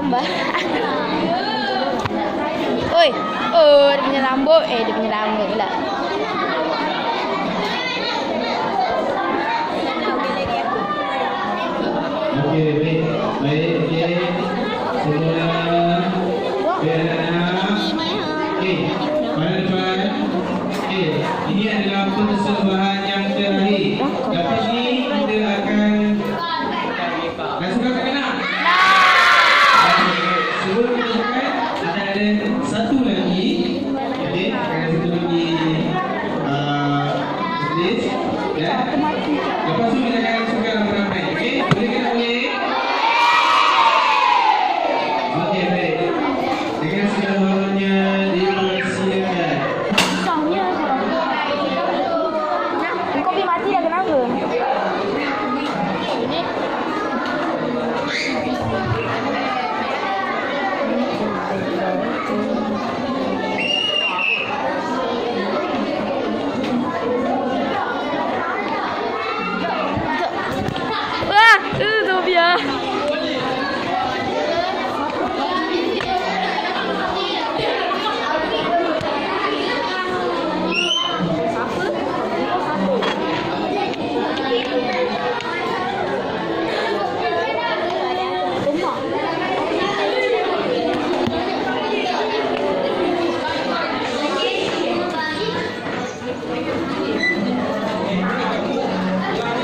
gambar. Oi, oh dia punya rambut. Dia punya rambut pula. Okey, baik. Baik, okey. Semua benar. Okey, mana depan? Okey, ini adalah persembahan yang terakhir. Lepas ni kita akan suka kena. Sebelum kita makan, akan ada satu lagi. Okey, akan ada satu lagi list. Ya. Lepas tu kita akan